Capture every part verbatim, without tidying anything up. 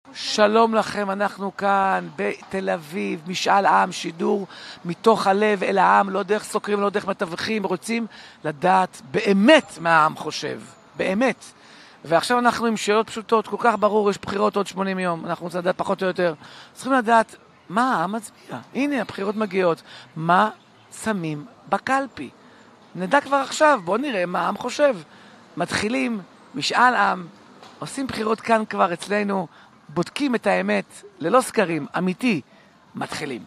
שלום לכם, אנחנו כאן בתל אביב, משאל עם, שידור מתוך הלב אל העם, לא דרך סוקרים, לא דרך מתווכים, רוצים לדעת באמת מה העם חושב, באמת. ועכשיו אנחנו עם שאלות פשוטות, כל כך ברור, יש בחירות עוד שמונים יום, אנחנו רוצים לדעת פחות או יותר. צריכים לדעת מה העם מצביע. הנה, הבחירות מגיעות. מה שמים בקלפי? נדע כבר עכשיו, בואו נראה מה העם חושב. מתחילים, משאל עם, עושים בחירות כאן כבר אצלנו, בודקים את האמת, ללא סקרים, אמיתי, מתחילים.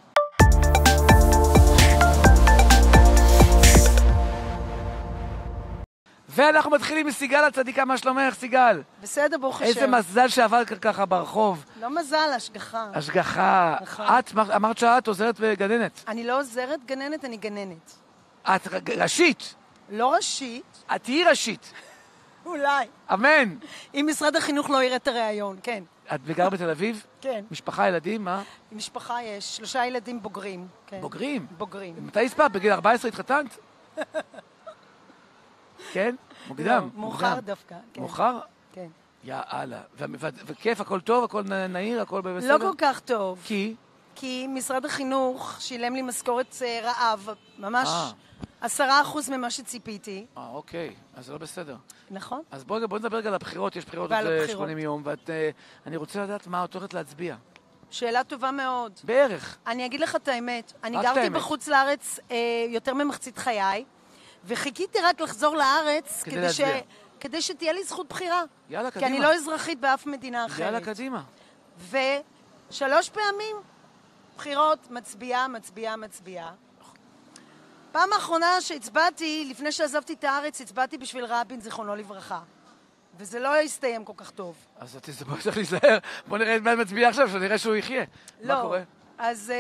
ואנחנו מתחילים מסיגל הצדיקה, מה שלומך, סיגל? בסדר, ברוך השם. איזה מזל שעבר ככה ברחוב. לא מזל, השגחה. השגחה. את אמרת שאת עוזרת בגננת. אני לא עוזרת גננת, אני גננת. את ראשית. לא ראשית. את תהיי ראשית. אולי. אמן. אם משרד החינוך לא יראה את הרעיון, כן. את גר בתל אביב? כן. משפחה, ילדים, מה? משפחה יש, שלושה ילדים בוגרים. כן. בוגרים? בוגרים. מתי הספרת? בגיל ארבע עשרה התחתנת? כן? מוקדם. מאוחר דווקא. מאוחר? כן. יאללה. וכיף, הכל טוב, הכל נהיר, הכל בסדר? לא כל כך טוב. כי? כי משרד החינוך שילם לי משכורת רעב, ממש עשרה אחוז ממה שציפיתי. אה, אוקיי. אז זה לא בסדר. נכון. אז בואו נדבר רגע על הבחירות, יש בחירות עוד שמונים יום, ואני רוצה לדעת מה את הולכת להצביע. שאלה טובה מאוד. בערך. אני אגיד לך את האמת. אני גרתי בחוץ לארץ יותר ממחצית חיי, וחיכיתי רק לחזור לארץ כדי ש... כדי שתהיה לי זכות בחירה. יאללה, קדימה. כי אני לא אזרחית באף מדינה אחרת. יאללה, קדימה. ושלוש פעמים בחירות, מצביעה, מצביעה, מצביעה. פעם האחרונה שהצבעתי, לפני שעזבתי את הארץ, הצבעתי בשביל רבין, זיכרונו לברכה. וזה לא הסתיים כל כך טוב. אז בואו צריך להיזהר. בואו נראה את מה מצביע עכשיו, שנראה שהוא יחיה. לא. מה קורה? אז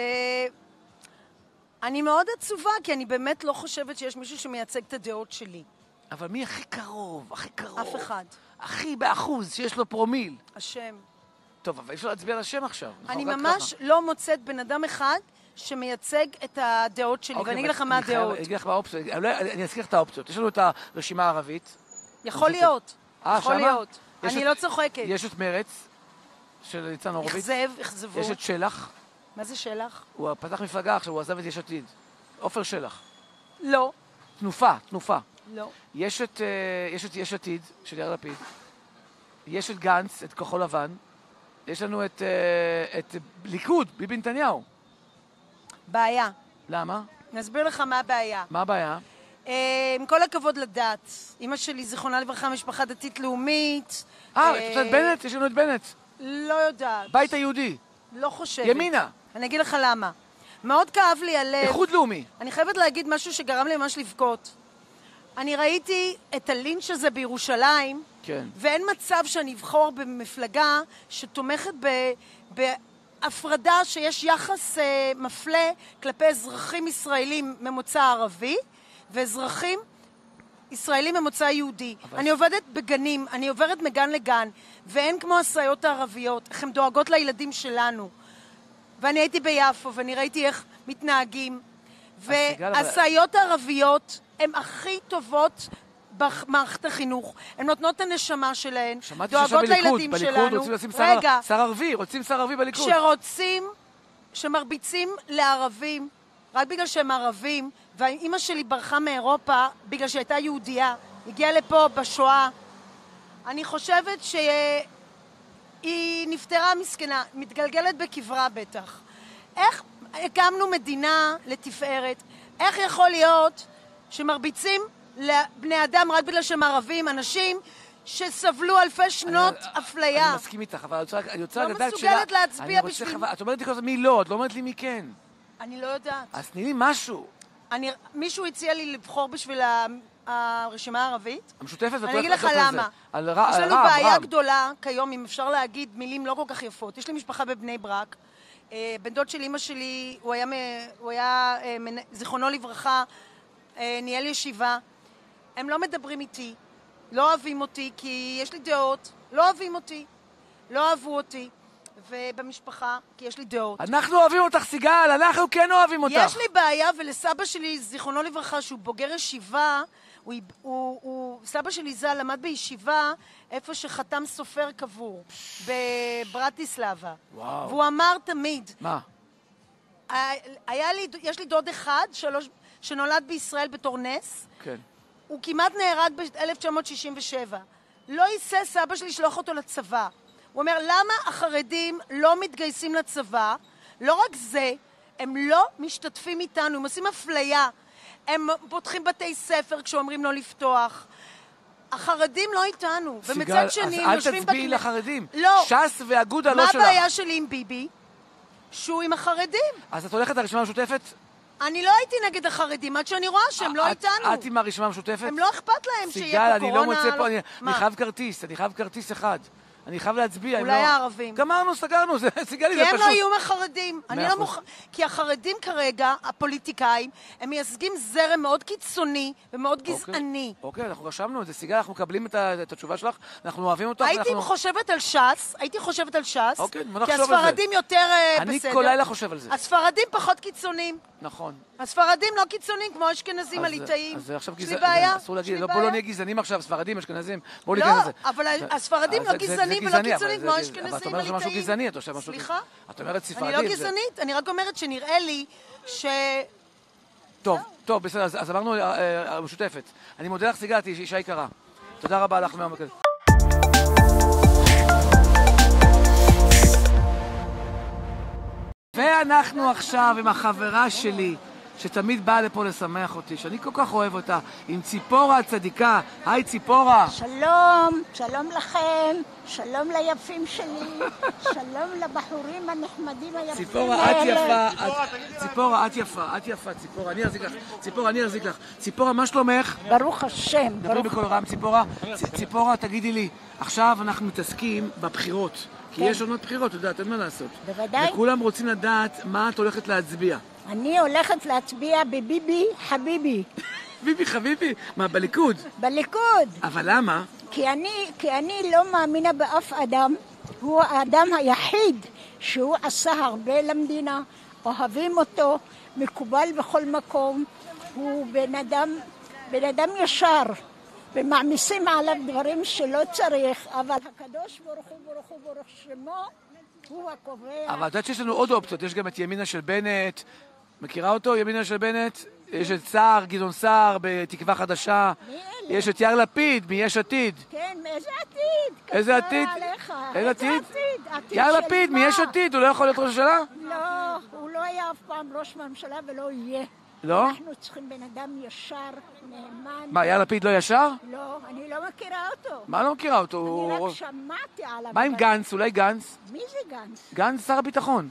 אני מאוד עצובה, כי אני באמת לא חושבת שיש מישהו שמייצג את הדעות שלי. אבל מי הכי קרוב? הכי קרוב. אף אחד. הכי באחוז, שיש לו פרומיל. השם. טוב, אבל אפשר להצביע על השם עכשיו. אני ממש לא מוצאת בן אדם אחד שמייצג את הדעות שלי, ואני אגיד לך מה הדעות. אני אגיד לך מה האופציות, אני אזכיר לך את האופציות. יש לנו את הרשימה הערבית. יכול להיות. אה, יכול להיות. אני לא צוחקת. יש את מרץ, של ניצן הורוביץ. אכזב, אכזבו. יש את שלח. מה זה שלח? הוא פתח מפלגה עכשיו, הוא עזב את יש עתיד. עופר שלח. לא. תנופה, תנופה. לא. יש את יש עתיד, של יאיר לפיד. יש את גנץ, את כחול לבן. יש לנו את ליכוד, ביבי נתניהו. בעיה. למה? נסביר לך מה הבעיה. מה הבעיה? עם כל הכבוד לדת. אמא שלי, זיכרונה לברכה, משפחה דתית לאומית. אה, את יודעת בנט? יש לנו את בנט. לא יודעת. בית היהודי. לא חושבת. ימינה. אני אגיד לך למה. מאוד כאב לי הלב. איחוד לאומי. אני חייבת להגיד משהו שגרם לי ממש לבכות. אני ראיתי את הלינץ' הזה בירושלים, כן. ואין מצב שאני אבחור במפלגה שתומכת ב... בהפרדה שיש יחס אה, מפלה כלפי אזרחים ישראלים ממוצא ערבי, ואזרחים ישראלים ממוצא יהודי. אבל... אני עובדת בגנים, אני עוברת מגן לגן, ואין כמו הסייעות הערביות, איך הן דואגות לילדים שלנו. ואני הייתי ביפו, ואני ראיתי איך מתנהגים. והסייעות הערביות הן הכי טובות במערכת החינוך. הן נותנות את הנשמה שלהן, דואגות לילדים שלנו. בליכוד רוצים לשים שר, שר ערבי, רוצים שר ערבי בליכוד. שרוצים, שמרביצים לערבים, רק בגלל שהם ערבים, ואמא שלי ברחה מאירופה בגלל שהייתה יהודייה, הגיעה לפה בשואה. אני חושבת שהיא נפטרה מסכנה, מתגלגלת בקברה בטח. איך הקמנו מדינה לתפארת? איך יכול להיות שמרביצים לבני אדם רק בגלל שהם ערבים, אנשים שסבלו אלפי שנות אפליה? אני מסכים איתך, אבל אני רוצה לא מסוגלת להצביע בשביל... את אומרת לי כל הזמן מי לא, את לא אומרת לי מי כן. אני לא יודעת. אז תני לי משהו. מישהו הציע לי לבחור בשביל הרשימה הערבית. המשותפת, אני אגיד לך למה. יש לנו בעיה גדולה כיום, אם אפשר להגיד מילים לא כל כך יפות. יש לי משפחה בבני ברק. בן דוד של אמא שלי, הוא היה, הוא היה זיכרונו לברכה, ניהל ישיבה. הם לא מדברים איתי, לא אוהבים אותי, כי יש לי דעות, לא אוהבים אותי, לא אהבו אותי. ובמשפחה, כי יש לי דעות. אנחנו אוהבים אותך, סיגל, אנחנו כן אוהבים אותך. יש לי בעיה, ולסבא שלי, זיכרונו לברכה, שהוא בוגר ישיבה, הוא, הוא, הוא, סבא שלי ז"ל למד בישיבה איפה שחתם סופר קבור, בברטיסלבה. וואו. והוא אמר תמיד, מה? היה לי, יש לי דוד אחד, שלוש, שנולד בישראל בתור נס. כן. הוא כמעט נהרג ב-אלף תשע מאות שישים ושבע. לא ייסה סבא שלי לשלוח אותו לצבא. הוא אומר, למה החרדים לא מתגייסים לצבא? לא רק זה, הם לא משתתפים איתנו, הם עושים אפליה. הם פותחים בתי ספר כשאומרים לא לפתוח. החרדים לא איתנו. ומצד שני, אז אל תצביעי לחרדים. לא. ש"ס ואגודה לא שלך. מה הבעיה שלי עם ביבי? שהוא עם החרדים. אז את הולכת לרשימה המשותפת? אני לא הייתי נגד החרדים, עד שאני רואה שהם לא איתנו. את עם הרשימה המשותפת? הם לא אכפת להם שיהיה פה קורונה. סיגל, אני לא מוצא פה, אני חייב כרטיס, אני חייב כרטיס אחד. אני חייב להצביע. אולי הערבים. גמרנו, סגרנו, סיגלי, זה כי פשוט. הם לא יהיו מהחרדים. אני לא מוכן... כי החרדים כרגע, הפוליטיקאים, הם מייצגים זרם מאוד קיצוני ומאוד גזעני. אוקיי, אנחנו רשמנו את זה. סיגל, אנחנו מקבלים את התשובה שלך, אנחנו אוהבים אותך. הייתי חושבת על ש"ס, הייתי חושבת על ש"ס, אוקיי, בוא נחשוב כי על זה. הספרדים יותר בסדר. אני כל לילה חושב על זה. הספרדים פחות קיצוניים. נכון. הספרדים לא קיצוניים כמו אשכנזים הליטאים. אז עכשיו יש לי בעיה. אסור להגיד, בוא לא נהיה גזענים עכשיו, ספרדים, אשכנזים. בוא לא, ניתן לזה. אבל הספרדים לא גזענים ולא קיצוניים כמו אשכנזים אבל את אומרת משהו הליטאים. גזעני, את עושה משהו... סליחה? את אומרת ספרדים. אני לא גזענית, אני רק אומרת שנראה לי ש... טוב, טוב, בסדר, אז אמרנו המשותפת. אני מודה לך, סיגל, אישה יקרה. תודה רבה לך מאוד. ואנחנו עכשיו עם החברה שלי, שתמיד באה לפה לשמח אותי, שאני כל כך אוהב אותה, עם ציפורה הצדיקה. היי ציפורה. שלום, שלום לכם, שלום ליפים שלי, שלום לבחורים הנחמדים היפים. ציפורה, את יפה, ציפורה, את יפה, את יפה, ציפורה, אני אחזיק לך, ציפורה, אני אחזיק לך. ציפורה, מה שלומך? ברוך השם. דברי בכל רם, ציפורה. ציפורה, תגידי לי, עכשיו אנחנו מתעסקים בבחירות, כי יש עונות בחירות, אתה יודעת, אין מה לעשות. בוודאי. וכולם רוצים לדעת מה את הולכת להצביע. אני הולכת להצביע בביבי חביבי. ביבי חביבי? מה, בליכוד? בליכוד. אבל למה? כי אני, כי אני לא מאמינה באף אדם. הוא האדם היחיד שהוא עשה הרבה למדינה. אוהבים אותו, מקובל בכל מקום. הוא בן אדם, בן אדם ישר. ומעמיסים עליו דברים שלא צריך, אבל הקדוש ברוך הוא ברוך הוא ברוך שמו הוא הקובע. אבל את יודעת שיש לנו עוד אופציות, יש גם את ימינה של בנט, מכירה אותו, ימינה של בנט? יש את סער, גדעון סער, בתקווה חדשה. יש את יאיר לפיד, מיש עתיד. כן, מאיזה עתיד? איזה עתיד? איזה עתיד? עתיד? יאיר לפיד, מיש עתיד, הוא לא יכול להיות ראש ממשלה? לא, הוא לא היה אף פעם ראש ממשלה ולא יהיה. לא? אנחנו צריכים בן אדם ישר, נאמן. מה, יאיר לפיד לא ישר? לא, אני לא מכירה אותו. מה לא מכירה אותו? אני רק שמעתי עליו. מה עם גנץ? אולי גנץ? מי זה גנץ? גנץ שר הביטחון.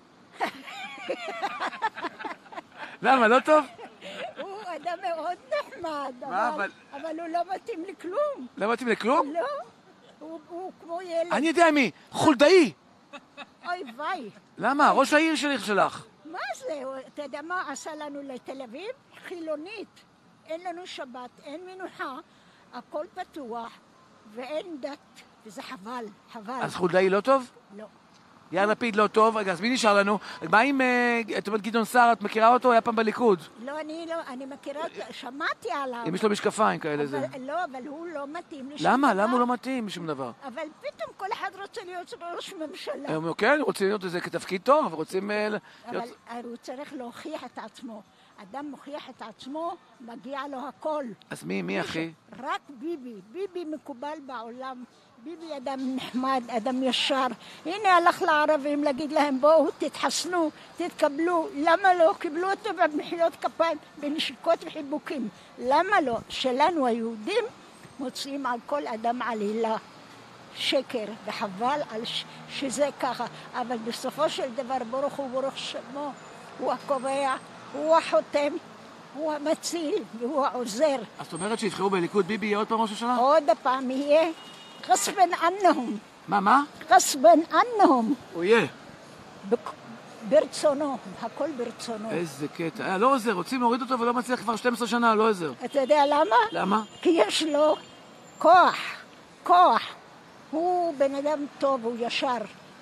למה, לא טוב? הוא אדם מאוד נחמד, מה, אבל, אבל הוא לא מתאים לכלום. לא מתאים לכלום? לא, הוא, הוא כמו ילד. אני יודע מי, חולדאי. אוי ויי. למה? ראש העיר שלי שלך. מה זה? אתה יודע מה עשה לנו לתל אביב? חילונית. אין לנו שבת, אין מנוחה, הכל פתוח ואין דת, וזה חבל, חבל. אז חולדאי לא טוב? לא. יאיר לפיד לא טוב, רגע, אז מי נשאר לנו? מה עם, את אומרת גדעון סער, את מכירה אותו? היה פעם בליכוד. לא, אני לא, אני מכירה אותו, שמעתי עליו. אם יש לו משקפיים כאלה זה. לא, אבל הוא לא מתאים לשום למה? דבר. למה הוא לא מתאים לשום דבר? אבל פתאום כל אחד רוצה להיות ראש ממשלה. כן, רוצים להיות איזה כתפקיד טוב, אבל רוצים... אבל הוא צריך להוכיח את עצמו. אדם מוכיח את עצמו, מגיע לו הכל. אז מי, מי אחי? רק ביבי. ביבי מקובל בעולם. ביבי אדם נחמד, אדם ישר. הנה הלך לערבים להגיד להם, בואו, תתחסנו, תתקבלו. למה לא? קיבלו אותו במחיאות כפיים, בנשיקות וחיבוקים. למה לא? שלנו היהודים מוצאים על כל אדם עלילה. שקר, וחבל על ש... שזה ככה. אבל בסופו של דבר, ברוך הוא ברוך שמו, הוא הקובע, הוא החותם, הוא המציל והוא העוזר. אז זאת אומרת שיבחרו בליכוד ביבי יהיה עוד פעם ראש השנה? עוד הפעם יהיה. غصباً عنهم. מה, מה? غصباً عنهم. הוא יהיה. ברצונו, הכל ברצונו. איזה קטע. לא עוזר, רוצים להוריד אותו ולא מצליח כבר שתים עשרה שנה, לא עוזר. אתה יודע למה? למה? כי יש לו כוח, כוח. הוא בן אדם טוב, הוא ישר.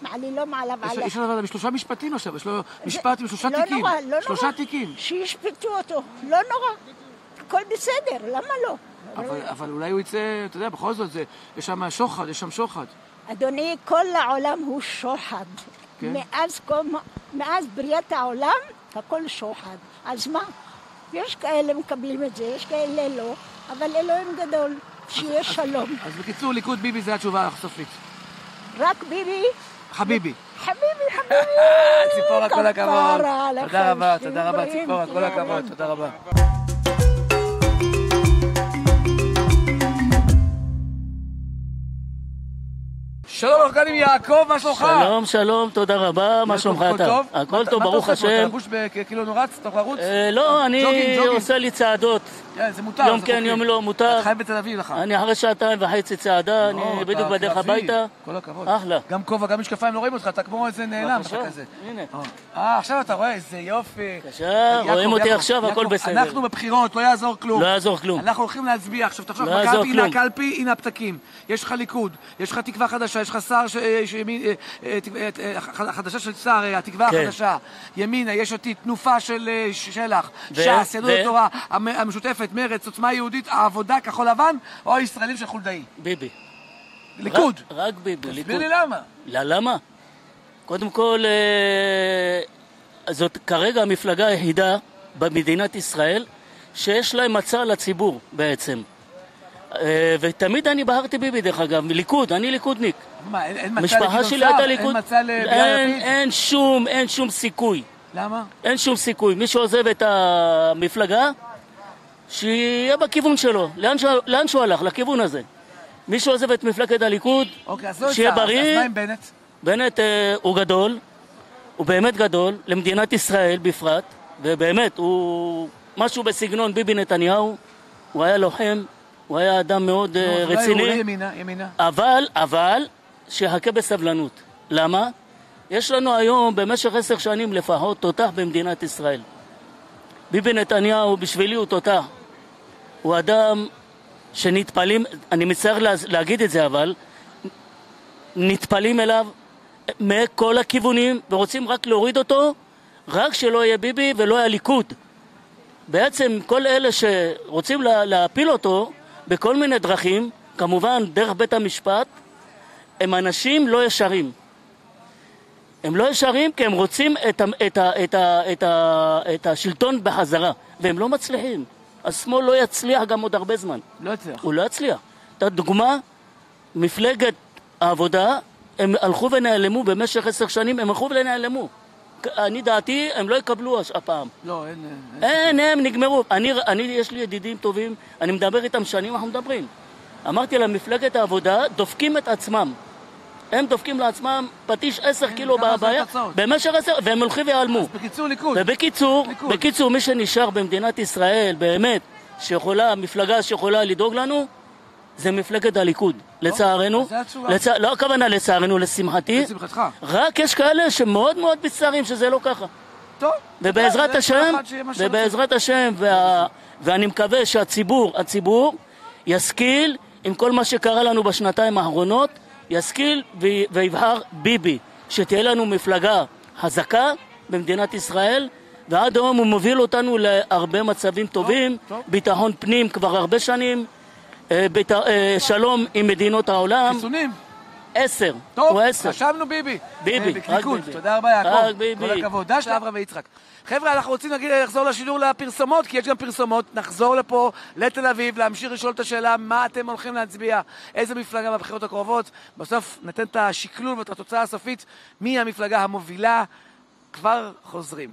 מעלילים עליו עליו. יש לו שלושה משפטים עכשיו, יש לו משפט עם שלושה לא תיקים. נורא, לא נורא. שלושה תיקים. שישפטו אותו, לא נורא. הכל בסדר, למה לא? אבל, אבל אולי הוא יצא, אתה יודע, בכל זאת, זה, יש שם שוחד, יש שם שוחד. אדוני, כל העולם הוא שוחד. כן? מאז, קום, מאז בריאת העולם, הכל שוחד. אז מה? יש כאלה מקבלים את זה, יש כאלה לא, אבל אלוהים גדול, שיהיה שלום. אז בקיצור, ליכוד ביבי זה התשובה הסופית. רק ביבי? חביבי. חביבי, חביבי. ציפורה, כל הכבוד. כפרה, תודה רבה, לכם, תודה רבה, שתהיו ציפורה, כל בריאים. הכבוד, תודה רבה. שלום, אנחנו כאן עם יעקב, מה שלומך? שלום, שלום, תודה רבה, מה שלומך אתה? הכל טוב? הכל טוב, ברוך השם. אתה לבוש כאילו נורץ, אתה יכול לרוץ? לא, אני עושה לי צעדות. זה מותר. יום כן, יום לא, מותר. אתה חי בתל אביב לך. אני אחרי שעתיים וחצי צעדה, אני בדיוק בדרך הביתה. כל הכבוד. אחלה. גם כובע, גם משקפיים, לא רואים אותך, אתה כמו איזה נעלם. בבקשה, הנה. אה, עכשיו אתה רואה, איזה יופי. בבקשה, רואים אותי עכשיו, הכל בסדר. אנחנו בבחירות, לא יעזור כלום. לא יעזור כלום. אנחנו הולכים להצביע עכשיו, תחשוב, לא יעזור בקלפי, הנה כלום. הקלפי, הנה הפתקים. יש לך ליכוד, יש לך תקווה חדשה, יש לך שר חדשה של שר, התקווה כן. החדשה. ימינה, יש אותי, תנופה של שלח, ו- ש"ס, יהדות ו- התורה, המ- המשותפת, מרצ, עוצמה יהודית, העבודה, כחול לבן, או הישראלים של חולדאי. ביבי. ליכוד. רק- רק ביבי, ליכוד. תסביר לי למה. לא, למה? קודם כל, אה, זאת כרגע המפלגה היחידה במדינת ישראל שיש להם מצע לציבור בעצם. אה, ותמיד אני בחרתי ביבי דרך אגב, ליכוד, אני ליכודניק. מה, אין אין מצע משפחה לגדעון שלי סער? הייתה ליכוד. אין מצע ליאיר אין, לפיד? אין שום, אין שום סיכוי. למה? אין שום סיכוי. מי שעוזב את המפלגה, שיהיה בכיוון שלו. לאן שהוא, לאן שהוא הלך? לכיוון הזה. מי שעוזב את מפלגת הליכוד, אוקיי, אז לא שיהיה יצא, אז בריא. מה עם בנט? בנט אה, הוא גדול, הוא באמת גדול, למדינת ישראל בפרט, ובאמת, הוא משהו בסגנון ביבי נתניהו, הוא היה לוחם, הוא היה אדם מאוד אה, נו, אולי- רציני, אולי ימינה, ימינה. אבל, אבל, שיחכה בסבלנות. למה? יש לנו היום במשך עשר שנים לפחות תותח במדינת ישראל. ביבי נתניהו בשבילי הוא תותח. הוא אדם שנתפלים, אני מצטער לה, להגיד את זה אבל, נתפלים אליו מכל הכיוונים ורוצים רק להוריד אותו, רק שלא יהיה ביבי ולא יהיה ליכוד. בעצם כל אלה שרוצים לה, להפיל אותו בכל מיני דרכים, כמובן דרך בית המשפט, הם אנשים לא ישרים. הם לא ישרים כי הם רוצים את, ה, את, ה, את, ה, את, ה, את השלטון בחזרה, והם לא מצליחים. השמאל לא יצליח גם עוד הרבה זמן. לא יצליח. הוא לא יצליח. אתה דוגמה, מפלגת העבודה, הם הלכו ונעלמו במשך עשר שנים, הם הלכו ונעלמו. אני דעתי, הם לא יקבלו הפעם. לא, אין... אין, הם נגמרו. אני, אני, יש לי ידידים טובים, אני מדבר איתם שנים, אנחנו מדברים. אמרתי לה, מפלגת העבודה דופקים את עצמם. הם דופקים לעצמם פטיש עשר קילו ככה זה בהבעיה, התוצאות. במשך עשר, והם הולכים ויעלמו. בקיצור, ליכוד. ובקיצור, ליכוד. בקיצור, מי שנשאר במדינת ישראל, באמת, שיכולה, מפלגה שיכולה לדאוג לנו, זה מפלגת הליכוד. לצערנו, אז זה התשובה. לצ... לא הכוונה לצערנו, לשמחתי, לשמחתך. רק יש כאלה שמאוד מאוד מצטערים שזה לא ככה. טוב. ובעזרת זה השם, כל אחד שיהיה מה שרוצה. ובעזרת השם, וה... ואני מקווה שהציבור, הציבור, ישכיל עם כל מה שקרה לנו בשנתיים האחרונות, ישכיל ו... ויבחר ביבי, שתהיה לנו מפלגה חזקה במדינת ישראל, ועד היום הוא מוביל אותנו להרבה מצבים טובים, טוב. ביטחון פנים כבר הרבה שנים, אה, ביט... אה, שלום עם מדינות העולם, חיסונים. עשר, טוב, הוא עשר. חשבנו ביבי. ביבי, אה, רק ליכוד. ביבי. תודה רבה, יעקב. רק ביבי. כל הכבוד. דש לאברהם ויצחק. חבר'ה, אנחנו רוצים להגיד, לחזור לשידור לפרסומות, כי יש גם פרסומות. נחזור לפה, לתל אביב, להמשיך לשאול את השאלה, מה אתם הולכים להצביע, איזה מפלגה בבחירות הקרובות. בסוף ניתן את השקלול ואת התוצאה הסופית, מי המפלגה המובילה. כבר חוזרים.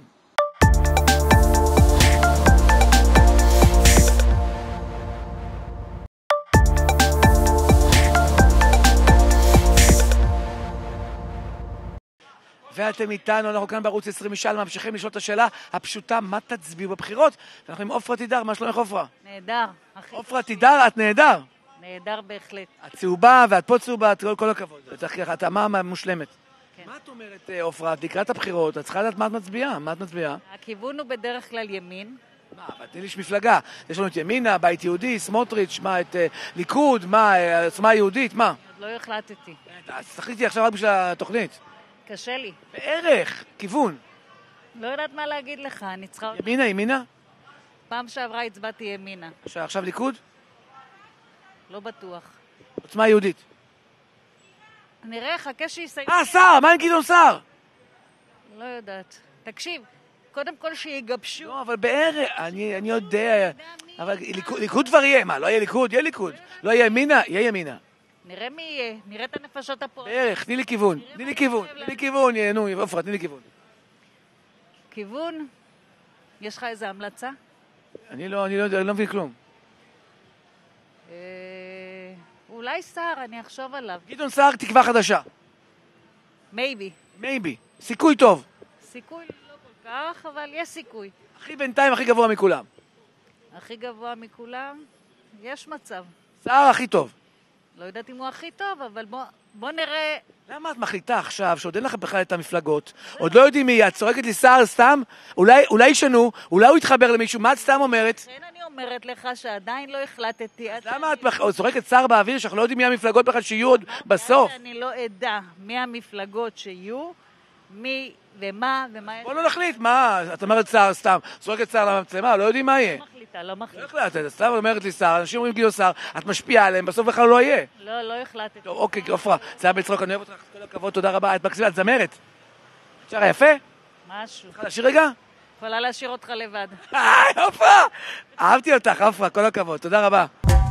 ואתם איתנו, אנחנו כאן בערוץ עשרים משאל, ממשיכים לשאול את השאלה הפשוטה, מה תצביעו בבחירות? אנחנו עם עופרה תידר, מה שלומך עופרה? נהדר, אחי. עופרה תידר, את נהדר. נהדר בהחלט. את צהובה ואת פה צהובה, את כל הכבוד. את אמה מושלמת. כן. מה את אומרת, עופרה? את לקראת הבחירות, את צריכה לדעת מה את מצביעה? מה את מצביעה? הכיוון הוא בדרך כלל ימין. מה, אבל תני לי יש מפלגה. יש לנו את ימינה, בית יהודי, סמוטריץ', מה, את אה, ליכוד, מה, אה, עוצמה יהודית, מה? עוד לא החלטתי. אז תחליטי עכשיו רק בשביל התוכנית. קשה לי. בערך, כיוון. לא יודעת מה להגיד לך, אני צריכה... ימינה, ימינה? פעם שעברה הצבעתי ימינה. עכשיו, עכשיו ליכוד? לא בטוח. עוצמה יהודית. נראה, חכה שיסיים. אה, שר! מה עם גדעון סער? לא יודעת. תקשיב, קודם כל שיגבשו. לא, אבל בערך, אני, אני יודע, אבל ליכוד, ליכוד כבר יהיה, מה, לא יהיה ליכוד? יהיה ליכוד. לא יהיה ימינה? יהיה ימינה. נראה מי יהיה, נראה את הנפשות הפועלות. בערך, תני לי כיוון, תני לי כיוון, תני לי כיוון, נו, עופרה, תני לי כיוון. כיוון? יש לך איזה המלצה? אני לא, אני לא יודע, אני לא מבין כלום. אה, אולי שר, אני אחשוב עליו. גדעון סער, תקווה חדשה. מייבי. מייבי. סיכוי טוב. סיכוי לא כל כך, אבל יש סיכוי. הכי בינתיים, הכי גבוה מכולם. הכי גבוה מכולם, יש מצב. סער הכי טוב. לא יודעת אם הוא הכי טוב, אבל בוא, בוא נראה. למה את מחליטה עכשיו שעוד אין לכם בכלל את המפלגות? עוד לא יודעים מי, את צורקת לי סער סתם? אולי, אולי ישנו, אולי הוא יתחבר למישהו, מה את סתם אומרת? לכן אני אומרת לך שעדיין לא החלטתי. למה את מח... צורקת סער באוויר שאנחנו לא יודעים מי המפלגות בכלל שיהיו עוד בסוף? אני לא אדע מי המפלגות שיהיו, מי ומה ומה... בוא לא נחליט, מה? את אומרת סער סתם, צורקת סער למצלמה, לא יודעים מה יהיה. לא מחליטה, לא מחליטה. לא החלטת, סתם אומרת לי סער, אנשים אומרים גדעון סער, את משפיעה עליהם, בסוף בכלל לא יהיה. לא, לא החלטתי. טוב, אוקיי, עופרה, זה היה בצחוק, אני אוהב אותך, כל הכבוד, תודה רבה, את מקסימה, את זמרת. שרה יפה? משהו. צריכה לשיר רגע? יכולה להשאיר אותך לבד. היי, עופרה! אהבתי אותך, עופרה, כל הכבוד, תודה רבה.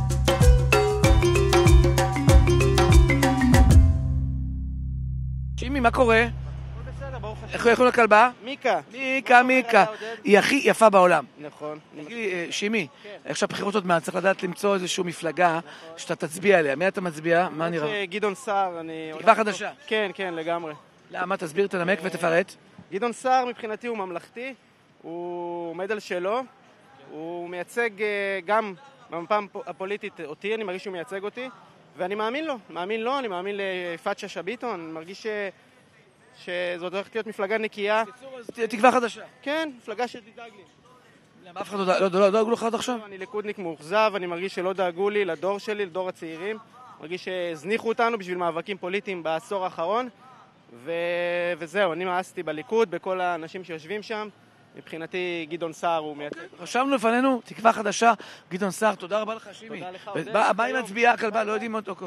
שימי, מה קורה? איך קוראים לכלבה? מיקה. מיקה, מיקה. היא הכי יפה בעולם. נכון. תגידי, שימי, עכשיו בחירות עוד מעט, צריך לדעת למצוא איזושהי מפלגה שאתה תצביע עליה. מי אתה מצביע? מה נראה? גדעון סער, אני... תקווה חדשה. כן, כן, לגמרי. למה? תסביר, תנמק ותפרט. גדעון סער מבחינתי הוא ממלכתי, הוא עומד על שלו, הוא מייצג גם במפה הפוליטית אותי, אני מרגיש שהוא מייצג אותי, ואני מאמין לו, מאמין לו, אני מאמין ליפעת שאשא ביטון, אני מרגיש ש... שזאת הולכת להיות מפלגה נקייה. תקווה חדשה. כן, מפלגה שתדאג לי. למה אף אחד לא דאגו לך עד עכשיו? אני ליכודניק מאוכזב, אני מרגיש שלא דאגו לי, לדור שלי, לדור הצעירים. מרגיש שהזניחו אותנו בשביל מאבקים פוליטיים בעשור האחרון. ו... וזהו, אני מאסתי בליכוד, בכל האנשים שיושבים שם. מבחינתי גדעון סער הוא מייצג. רשמנו לפנינו, תקווה חדשה, גדעון סער, תודה רבה לך שימי. תודה לך, עודד. מה עם מצביעה, הכלבה, לא יודעים אותו.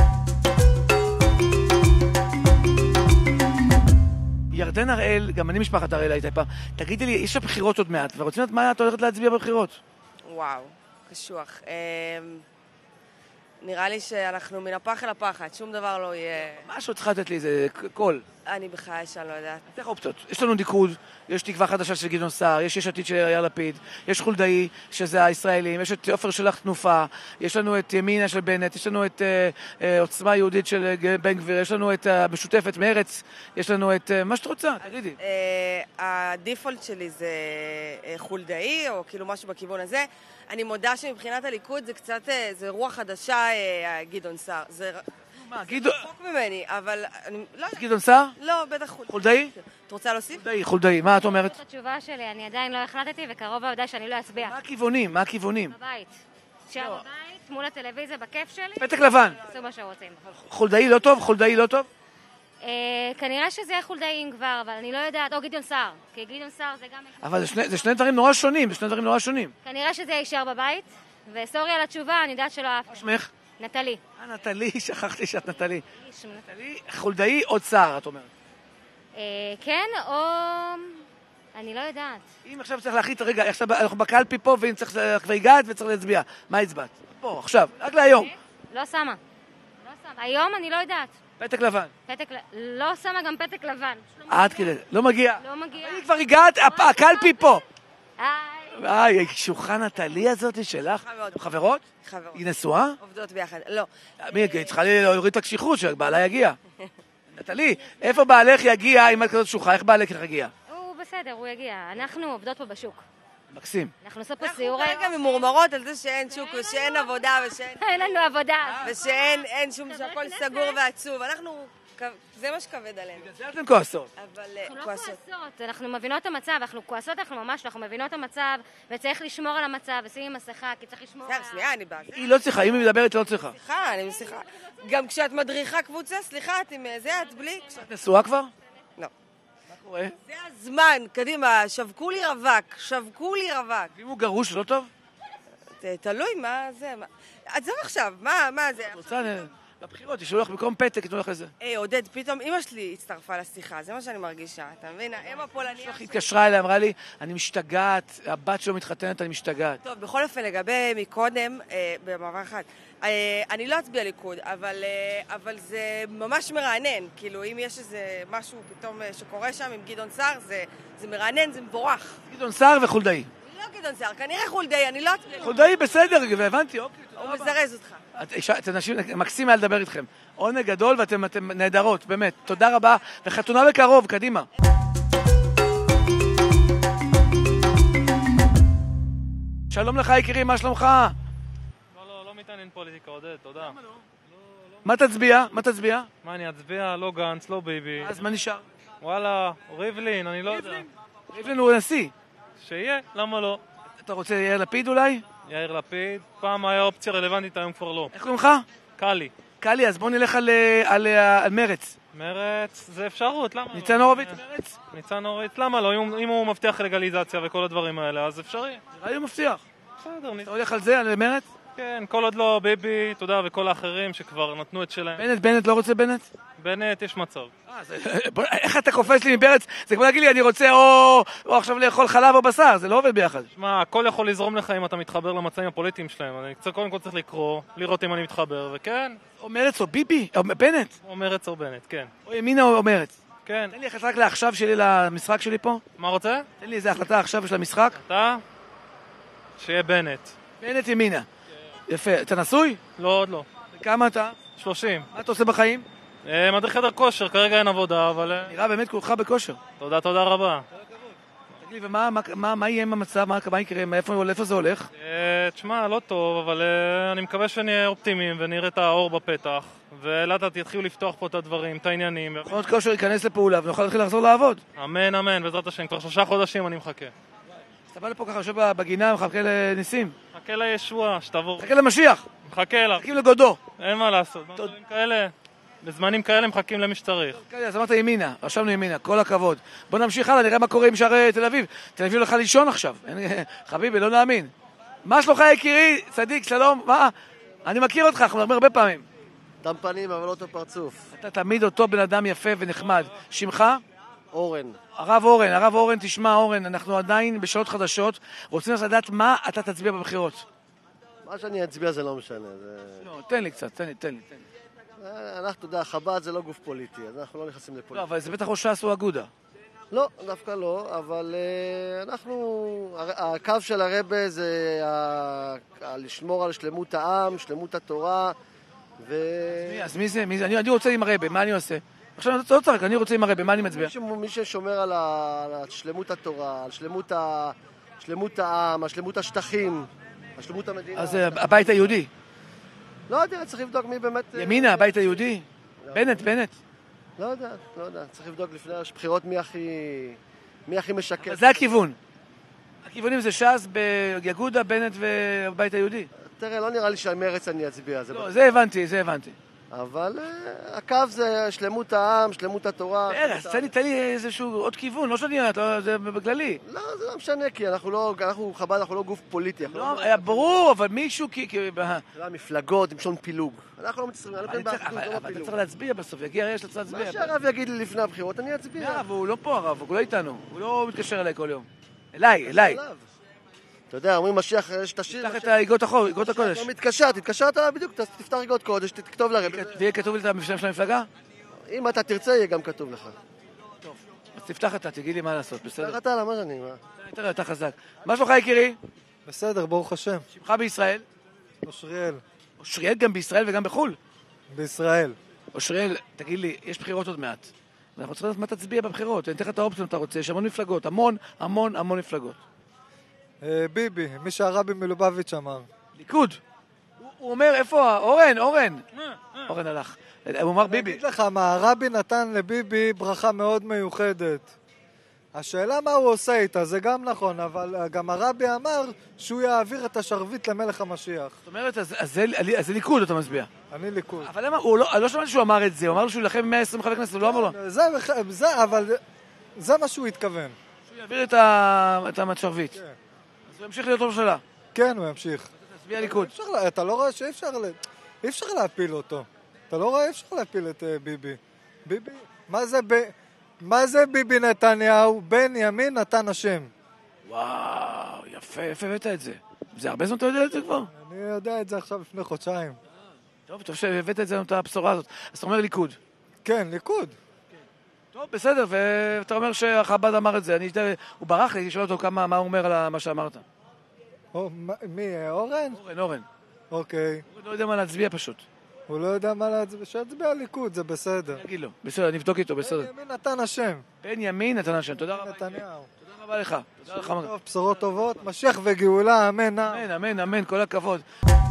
ירדן הראל, גם אני משפחת הראל הייתה פעם. תגידי לי, יש בחירות עוד מעט, ורוצים לדעת מה את הולכת להצביע בבחירות? וואו, קשוח. נראה לי שאנחנו מן הפח אל הפחד, שום דבר לא יהיה... משהו צריכה לתת לי איזה קול. אני בכלל שאני לא יודעת. איך אופציות? יש לנו ליכוד, יש תקווה חדשה של גדעון סער, יש יש עתיד של יאיר לפיד, יש חולדאי, שזה הישראלים, יש את עופר שלח תנופה, יש לנו את ימינה של בנט, יש לנו את אה, אה, עוצמה יהודית של אה, בן גביר, יש לנו את המשותפת אה, מרץ, יש לנו את אה, מה שאת רוצה, תגידי. אה, הדיפולט שלי זה אה, חולדאי, או כאילו משהו בכיוון הזה. אני מודה שמבחינת הליכוד זה קצת, זה רוח חדשה, אה, גדעון סער. זה... מה, גדעון... זה רחוק ממני, אבל... אני... לא... גדעון סער? לא, בטח חולדאי. חולדאי? את רוצה להוסיף? חולדאי, חולדאי, מה את אומרת? זאת התשובה שלי, אני עדיין לא החלטתי, וקרוב העובדה שאני לא אצביע. מה הכיוונים? מה הכיוונים? בבית. שם בבית, מול הטלוויזיה, בכיף שלי. פתק לבן. עשו מה שרוצים. חולדאי לא טוב? חולדאי לא טוב? כנראה שזה יהיה חולדאי כבר, אבל אני לא יודעת, או גדעון סער. כי גדעון סער זה גם... אבל זה שני דברים נורא שונים, זה שני דברים נורא שונים. כנראה שזה יישאר בבית, וסורי על התשובה, אני יודעת שלא אהבתי. מה שמך? נטלי. אה, נטלי, שכחתי שאת נטלי. נטלי, חולדאי או סער, את אומרת? כן, או... אני לא יודעת. אם עכשיו צריך להחליט, רגע, עכשיו אנחנו בקלפי פה, ואם צריך, כבר הגעת וצריך להצביע. מה הצבעת? פה, עכשיו, רק להיום. לא שמה. לא שמה. היום אני לא יודעת. פתק לבן. פתק, לא שמה גם פתק לבן. עד כדי, לא מגיע. לא מגיע. אני כבר הגעת, הקלפי פה. היי. היי, שוחה נטלי הזאת שלך. חברות? חברות. היא נשואה? עובדות ביחד, לא. מי, היא צריכה להוריד את הקשיחות שבעלה יגיע. נטלי, איפה בעלך יגיע אם את כזאת שוחה? איך בעלך יגיע? הוא בסדר, הוא יגיע. אנחנו עובדות פה בשוק. מקסים. אנחנו עושות פה אנחנו סיורי... כרגע ממורמרות על זה שאין שוק ושאין עבודה ושאין... אין לנו עבודה. ושאין שום שהכל סגור ועצוב. אנחנו... זה מה שכבד עלינו. בגלל זה אתן כועסות. אבל אנחנו לא כועסות. כועסות, אנחנו מבינות את המצב, אנחנו כועסות, אנחנו ממש, אנחנו מבינות את המצב, וצריך לשמור על המצב, ושימי מסכה, כי צריך לשמור על... סליחה, שנייה, אני באה. היא לא צריכה, אם היא מדברת, היא לא צריכה. סליחה, אני סליחה. גם כשאת מדריכה קבוצה, סליחה, את עם זה, את בלי... את נשואה כבר? קורה? זה הזמן, קדימה, שבקו לי רווק, שבקו לי רווק. ואם הוא גרוש, לא טוב? תלוי מה זה, מה... עזוב עכשיו, מה, מה זה? את רוצה, בבחירות, ישאלו לך במקום פתק, יתנו לך איזה. היי, עודד, פתאום אמא שלי הצטרפה לשיחה, זה מה שאני מרגישה, אתה מבין? האם הפולניה... היא התקשרה אליה, אמרה לי, אני משתגעת, הבת שלו מתחתנת, אני משתגעת. טוב, בכל אופן, לגבי מקודם, אה, במעבר אחד, אה, אני לא אצביע ליכוד, אבל, אה, אבל זה ממש מרענן, כאילו, אם יש איזה משהו פתאום אה, שקורה שם עם גדעון סער, זה, זה מרענן, זה מבורך. גדעון סער וחולדאי. לא גדעון סער, כנראה חולדאי, אני לא אצביע. חולדאי בסדר, והבנתי, אוקיי, תודה הוא רבה. מזרז אותך. אתם אנשים, מקסים היה לדבר איתכם. עונג גדול ואתם אתם נהדרות, באמת. תודה רבה, וחתונה בקרוב, קדימה. שלום לך יקירי, מה שלומך? לא, לא, לא מתעניין פוליטיקה, עודד, תודה. למה לא? מה תצביע? מה תצביע? מה, אני אצביע? לא גנץ, לא ביבי. אז מה נשאר? וואלה, ריבלין, אני לא יודע. ריבלין הוא נשיא. שיהיה, למה לא? אתה רוצה יאיר לפיד אולי? יאיר לפיד, פעם היה אופציה רלוונטית, היום כבר לא. איך קוראים לך? קלי. קלי, אז בוא נלך על, על, על מרץ. מרץ, זה אפשרות, למה לא? ניצן הורוביץ, מרץ? ניצן הורוביץ, למה לא? אם, אם הוא מבטיח לגליזציה וכל הדברים האלה, אז אפשרי. נראה לי הוא מבטיח. בסדר, אתה הולך על זה, על מרץ? כן, כל עוד לא ביבי, תודה, וכל האחרים שכבר נתנו את שלהם. בנט, בנט לא רוצה בנט? בנט, יש מצב. אה, זה, בוא, איך אתה קופץ לי מברץ? זה כמו להגיד לי, אני רוצה או, או עכשיו לאכול חלב או בשר, זה לא עובד ביחד. שמע, הכל יכול לזרום לך אם אתה מתחבר למצעים הפוליטיים שלהם. אני קצת קודם כל צריך לקרוא, לראות אם אני מתחבר, וכן. או מרץ או ביבי, או בנט. או מרץ או בנט, כן. או ימינה או מרץ. כן. תן לי החלטה רק לעכשיו שלי למשחק שלי פה. מה רוצה? תן לי איזה החלטה עכשיו של המשחק. אתה? שיהיה בנט. בנט ימינה. יפה. אתה נשוי? לא, עוד לא. וכמה אתה? שלושים. מה אתה עושה בחיים? מדריך חדר כושר, כרגע אין עבודה, אבל... נראה באמת כולך בכושר. תודה, תודה רבה. תגיד לי, ומה מה, מה, מה יהיה עם המצב? מה, מה יקרה? מאיפה, איפה זה הולך? תשמע, לא טוב, אבל אני מקווה שנהיה אופטימיים ונראה את האור בפתח, ולאט לאט יתחילו לפתוח פה את הדברים, את העניינים. מכונות כושר ייכנס לפעולה ונוכל להתחיל לחזור לעבוד. אמן, אמן, בעזרת השם. כבר שלושה חודשים אני מחכה. אתה בא לפה ככה, יושב בגינה ומחכה לניסים. מחכה לישוע, שתבוא. מחכה למשיח. מחכה לה. מחכים לגודו. אין מה לעשות. בזמנים כאלה, בזמנים כאלה מחכים למי שצריך. אז אמרת ימינה, רשמנו ימינה, כל הכבוד. בוא נמשיך הלאה, נראה מה קורה עם שערי תל אביב. תל אביב הולכה לישון עכשיו. חביבי, לא נאמין. מה שלומך יקירי? צדיק, שלום, מה? אני מכיר אותך, אנחנו מדברים הרבה פעמים. דם פנים, אבל אותו פרצוף. אתה תמיד אותו בן אדם יפה ונחמד. שמך? אורן. הרב אורן, הרב אורן, תשמע אורן, אנחנו עדיין בשעות חדשות, רוצים לדעת מה אתה תצביע בבחירות. מה שאני אצביע זה לא משנה. זה... לא, תן לי קצת, תן לי, תן לי, תן לי. אנחנו, אתה יודע, חב"ד זה לא גוף פוליטי, אז אנחנו לא נכנסים לפוליטי. לא, אבל זה בטח או ש"ס או אגודה. לא, דווקא לא, אבל uh, אנחנו, הקו של הרבה זה uh, לשמור על שלמות העם, שלמות התורה, ו... אז מי זה? מי זה? אני, אני רוצה עם הרבה, מה אני עושה? עכשיו אתה לא צריך, אני רוצה עם הרבה, מה אני מצביע? מי, ש... מי ששומר על, ה... על שלמות התורה, על שלמות, ה... שלמות העם, על שלמות השטחים, על שלמות המדינה. אז הבית היהודי. לא יודע, צריך לבדוק מי באמת... ימינה, הבית היהודי? בנט, בנט. לא יודע, לא יודע. צריך לבדוק לפני הבחירות מי הכי... מי הכי משקר. זה הכיוון. הכיוונים זה ש"ס, ביגודה, בנט והבית היהודי. תראה, לא נראה לי שעל מרץ אני אצביע. לא, זה הבנתי, זה הבנתי. אבל הקו זה שלמות העם, שלמות התורה. ארז, תן לי, תן לי איזשהו עוד כיוון, לא שאני יודעת, זה בגללי. לא, זה לא משנה, כי אנחנו לא, אנחנו חב"ד, אנחנו לא גוף פוליטי. לא, היה ברור, אבל מישהו, כי... המפלגות, עם שון פילוג. אנחנו לא מצטרפים, אבל אתה צריך להצביע בסוף, יגיע הרי שאתה צריך להצביע. מה שהרב יגיד לי לפני הבחירות, אני אצביע. לא, אבל הוא לא פה הרב, הוא לא איתנו, הוא לא מתקשר אליי כל יום. אליי, אליי. אתה יודע, אומרים משיח, יש את השיר. תפתח את האגרות החול, אגרות הקודש. לא מתקשר, תתקשר אתה בדיוק, תפתח אגרות קודש, תכתוב לרב. ויהיה כתוב לי את המפשם של המפלגה? אם אתה תרצה, יהיה גם כתוב לך. טוב, אז תפתח אתה, תגיד לי מה לעשות, בסדר? תפתח אתה, למה שאני, מה? תראה, אתה חזק. מה שלומך יקירי? בסדר, ברוך השם. שמך בישראל? אושריאל. אושריאל גם בישראל וגם בחול? בישראל. אושריאל, תגיד לי, יש בחירות עוד מעט. אנחנו צריכים לדעת מה תצביע בבחירות. אני אתן לך את האופציות אתה רוצה, יש המון מפלגות, המון, המון, המון מפלגות. ביבי, מי שהרבי מלובביץ' אמר. ליכוד. הוא אומר, איפה? אורן, אורן. אורן הלך. הוא אמר ביבי. אני אגיד לך מה, הרבי נתן לביבי ברכה מאוד מיוחדת. השאלה מה הוא עושה איתה, זה גם נכון, אבל גם הרבי אמר שהוא יעביר את השרביט למלך המשיח. זאת אומרת, אז זה ליכוד אתה מצביע. אני ליכוד. אבל למה, הוא לא שמעתי שהוא אמר את זה, הוא אמר שהוא ילחם עם מאה ועשרים חברי כנסת, הוא לא אמר לו. זה, זה, אבל זה מה שהוא התכוון. שהוא יעביר את, ה... את השרביט. כן. אז הוא ימשיך להיות ראש ממשלה. כן, הוא ימשיך. תצביע ליכוד. לה... אתה לא רואה שאי אפשר, לה... אי אפשר להפיל אותו. אתה לא רואה, אי אפשר להפיל את uh, ביבי. ביבי, מה זה, ב... מה זה ביבי נתניהו? בן ימין נתן השם. וואו, יפה, יפה הבאת את זה. זה הרבה זמן אתה יודע את זה כבר? אני יודע את זה עכשיו לפני חודשיים. טוב, טוב שהבאת את זה, את הבשורה הזאת. אז אתה אומר ליכוד. כן, ליכוד. טוב, בסדר, ואתה אומר שהחב"ד אמר את זה. אני, הוא ברח לי, תשאל אותו כמה, מה הוא אומר על מה שאמרת. או, מי, אורן? אורן, אורן. אוקיי. הוא לא יודע מה להצביע פשוט. הוא לא יודע מה להצביע, שיצביע ליכוד, זה בסדר. אני אגיד לו, בסדר, נבדוק איתו, בסדר. בן ימין נתן השם. בן ימין נתן השם, תודה רבה. נתניהו. תודה רבה לך. תודה לך. טוב, בשורות טובות, משיח וגאולה, אמן. אמן, אמן, אמן, כל הכבוד.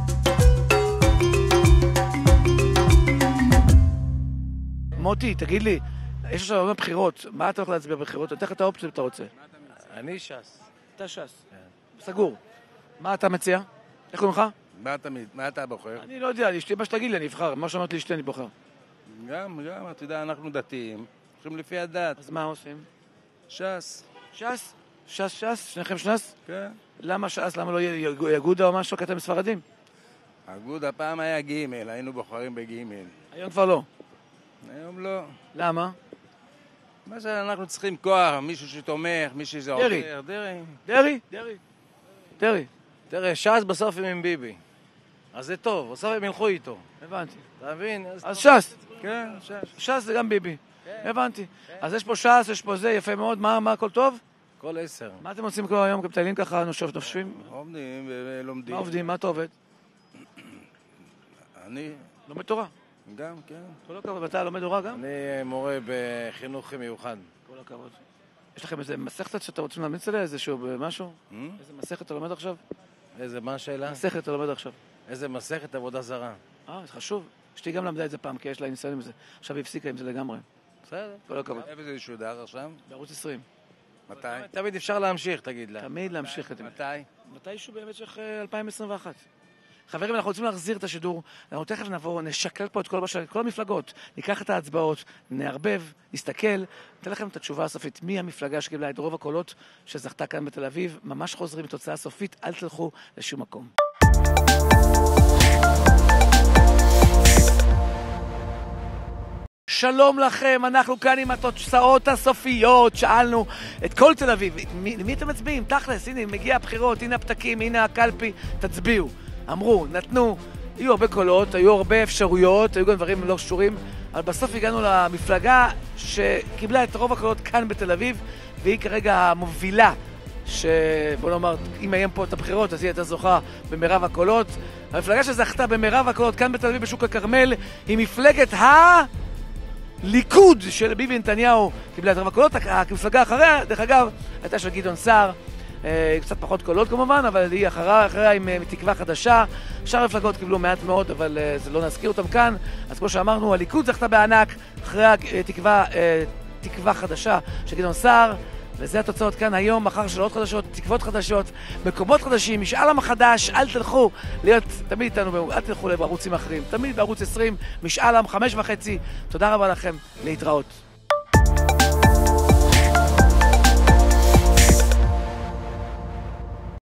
מוטי, תגיד לי, יש עכשיו הרבה בחירות, מה אתה הולך להצביע בבחירות? תתן לך את האופציה שאתה רוצה. אני ש"ס. אתה ש"ס. סגור. מה אתה מציע? איך קוראים לך? מה אתה בוחר? אני לא יודע, אשתי מה שתגיד לי, אני אבחר. מה שאמרת לי אשתי, אני בוחר. גם, גם, אתה יודע, אנחנו דתיים. הולכים לפי הדת. אז מה עושים? ש"ס. ש"ס? ש"ס, ש"ס? שניכם ש"ס? כן. למה ש"ס? למה לא יגודה או משהו? כי אתם ספרדים? אגודה פעם היה ג', היינו בוחרים בג'. היום כבר לא. היום לא. למה? מה שאנחנו צריכים כוח, מישהו שתומך, מישהו שזה דרי. עובר. דרי. דרי? דרי. דרי. תראה, ש"ס בסוף הם עם ביבי. אז זה טוב, בסוף הם ילכו איתו. הבנתי. אתה מבין? אז ש"ס. כן, ש"ס. ש"ס זה גם ביבי. הבנתי. אז יש פה ש"ס, יש פה זה, יפה מאוד. מה, הכל טוב? כל עשר. מה אתם עושים כל היום? כמטיילים ככה, נושף, נושפים? עובדים ולומדים. מה עובדים? מה אתה עובד? אני... לומד תורה. גם, כן. כל הכבוד. ואתה לומד תורה גם? אני מורה בחינוך מיוחד. כל הכבוד. יש לכם איזה מסכת שאתה רוצים להמליץ עליה? איזשהו משהו? איזה מסכת אתה לומד עכשיו? איזה, מה השאלה? מסכת אתה לומד עכשיו. איזה מסכת עבודה זרה. אה, זה חשוב. אשתי גם למדה את זה פעם, כי יש לה ניסיון עם זה. עכשיו היא הפסיקה עם זה לגמרי. בסדר. כל הכבוד. איפה זה ישודר עכשיו? בערוץ עשרים. מתי? תמיד אפשר להמשיך, תגיד לה. תמיד להמשיך את זה. מתי? מתישהו במשך אלפיים עשרים ואחת. חברים, אנחנו רוצים להחזיר את השידור. אנחנו תכף נבוא, נשקלל פה את כל, בשל, כל המפלגות. ניקח את ההצבעות, נערבב, נסתכל, ניתן לכם את התשובה הסופית. מי המפלגה שקיבלה את רוב הקולות שזכתה כאן בתל אביב? ממש חוזרים לתוצאה הסופית, אל תלכו לשום מקום. שלום לכם, אנחנו כאן עם התוצאות הסופיות. שאלנו את כל תל אביב, מי, מי אתם מצביעים? תכלס, הנה, מגיע הבחירות, הנה הפתקים, הנה הקלפי, תצביעו. אמרו, נתנו, היו הרבה קולות, היו הרבה אפשרויות, היו גם דברים לא קשורים, אבל בסוף הגענו למפלגה שקיבלה את רוב הקולות כאן בתל אביב, והיא כרגע המובילה, שבוא נאמר, אם היום פה את הבחירות, אז היא הייתה זוכה במרב הקולות. המפלגה שזכתה במרב הקולות כאן בתל אביב בשוק הכרמל, היא מפלגת הליכוד של ביבי נתניהו, קיבלה את רוב הקולות. המפלגה אחריה, דרך אגב, הייתה של גדעון סער, קצת פחות קולות כמובן, אבל היא אחריה, אחריה עם תקווה חדשה. שאר המפלגות קיבלו מעט מאוד, אבל זה לא נזכיר אותם כאן. אז כמו שאמרנו, הליכוד זכתה בענק, אחריה תקווה, תקווה חדשה של גדעון סער. וזה התוצאות כאן היום, מחר שאלות חדשות, תקוות חדשות, מקומות חדשים, משאל עם חדש. אל תלכו להיות תמיד איתנו, אל תלכו לערוצים אחרים, תמיד בערוץ עשרים, משאל עם חמש וחצי. תודה רבה לכם, להתראות.